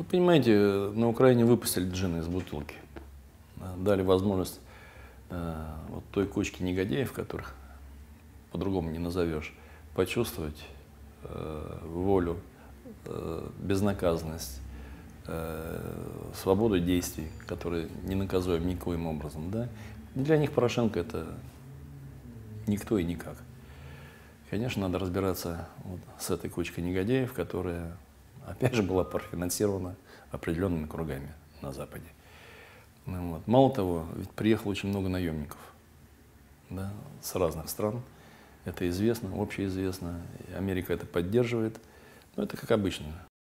понимаете, на Украине выпустили джина из бутылки. Дали возможность вот той кучке негодяев, которых по-другому не назовешь, почувствовать волю, безнаказанность, свободу действий, которые не наказуем никоим образом. Да? Для них Порошенко это никто и никак. Конечно, надо разбираться вот с этой кучкой негодяев, которая, опять же, была профинансирована определенными кругами на Западе. Ну, вот. Мало того, ведь приехало очень много наемников, да, с разных стран. Это известно, общеизвестно. Америка это поддерживает. Но это как обычно.